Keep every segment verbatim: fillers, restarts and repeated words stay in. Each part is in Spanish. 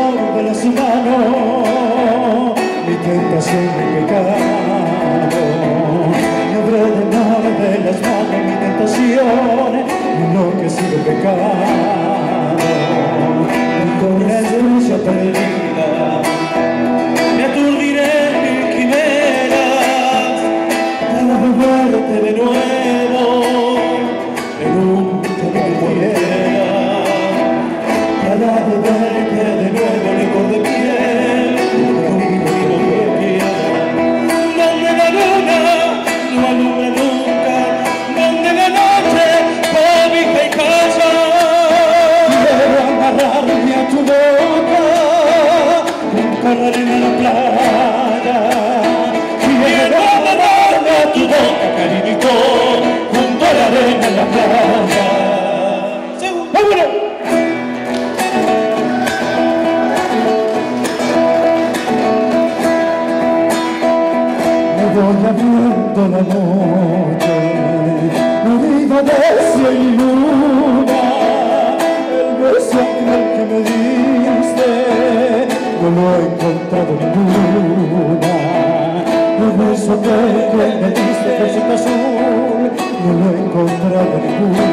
de las manos mi tentación, mi pecado. Me habré de mar de las manos mi tentación, enloquecido pecado. Con la estrella perdida me aturdiré en mil quimeras para volverte de nuevo en un cualquiera, para volverte de nuevo licor de piel, conmigo y lo que quiera, donde la luna no alumbra nunca, donde la noche cobija y calla. Quiero amarrarme a tu boca junto a la arena de la playa. Quiero amarrarme a tu boca, cariñito, junto a la arena de la playa. ¡Vámonos! Me voy abriendo la noche, unida de cielo y luna. El beso aquel que me diste no lo he encontrado ninguna. El beso aquel que me diste, cosita azul, no lo he encontrado ninguna.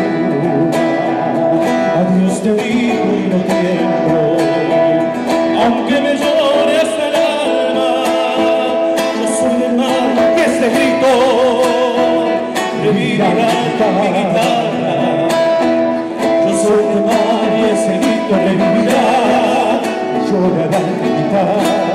Adiós te digo y no tiempo, aunque me llore hasta el alma. Yo soy el mar que ese grito revivirá mi guitarra. Yo soy el mar y ese grito revivirá, llorará mi guitarra.